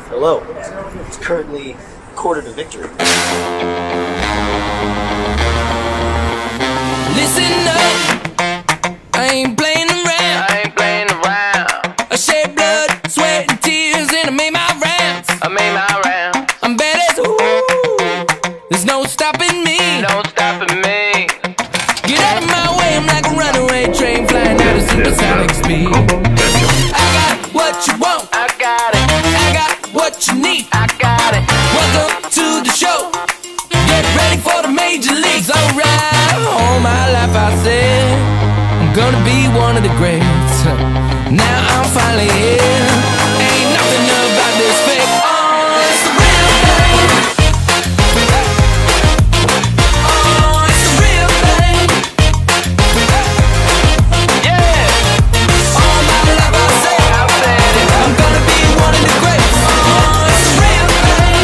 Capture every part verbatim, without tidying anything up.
Hello. It's currently quarter to victory. Listen up, I ain't playing around. I ain't playing around. I shed blood, sweat, and tears, and I made my rounds. I made my rounds. I'm bad as ooh. There's no stopping me. No stopping me. Get out of my way, I'm like a runaway train flying out of supersonic speed. I got what you want. I got it. I got what you need. I got it. Welcome to the show. Get ready for the major leagues. Alright. All my life I said I'm gonna be one of the greats. Now I'm finally here. Ain't nothing about this fake. Oh, it's the real thing. Oh, it's the real thing. Yeah. All my life I said I said it. I'm gonna be one of the greats. Oh, it's the real thing.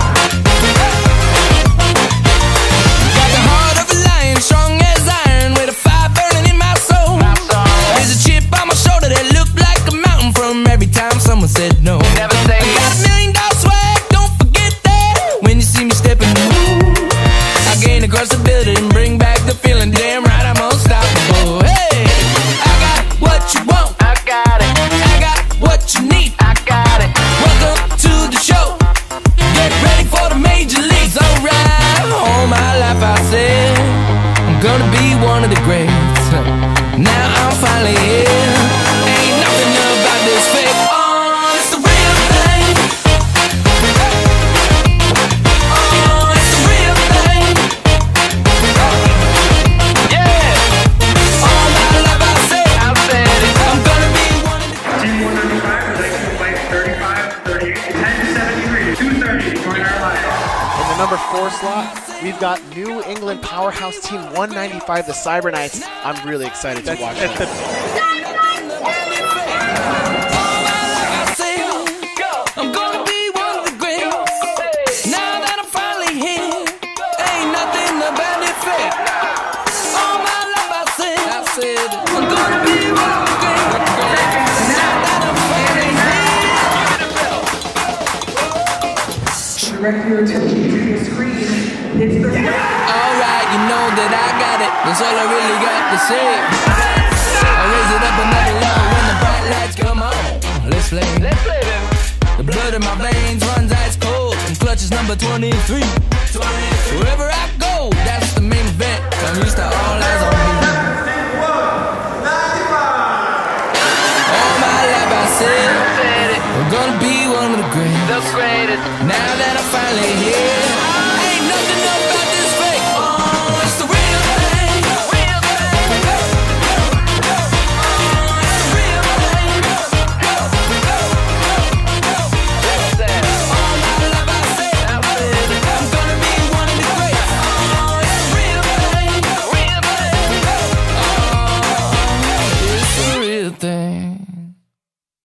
Got the heart of a lion, strong as iron, with a fire burning in my soul. There's a chip on my shoulder that looked like a mountain from every time someone said no. Never say I got a million dollar swag, don't forget that. When you see me stepping through, I gain across the building, bring back the feeling. Damn right, I'm unstoppable. Hey, I got what you want. I got it. I got what you need. I got it. Welcome to the show. Get ready for the major leagues. Alright. All my life I said I'm gonna be one of the greats. Now I'm finally here. Ain't nothing about this fake. Oh, it's the real thing. Oh, it's the real thing. Yeah. All my life I said I said it. I'm gonna be one of the Team one ninety-five would like to play thirty-five, thirty-eight, ten seventy-three, two thirty, join our line. In the number four slot, we've got New England powerhouse team one ninety-five, the CyberKnights. I'm really excited to watch that. I'm gonna be one of the greats. Now that I'm finally here, ain't nothing about it fair. All my life I said, I said I'm gonna be one of the greats. Now that I'm finally here. Direct your attention to the screen. It's the Alright, you know that I got it. That's all I really got to say. I raise it up another level when the bright lights come on. Let's play. Let's play, baby. The blood in my veins runs ice cold. And clutch is number twenty-three. Wherever I go, that's the main event. I'm used to all eyes on me. All my life I said I'm gonna be one of the greatest. The greatest. Now that I'm finally here.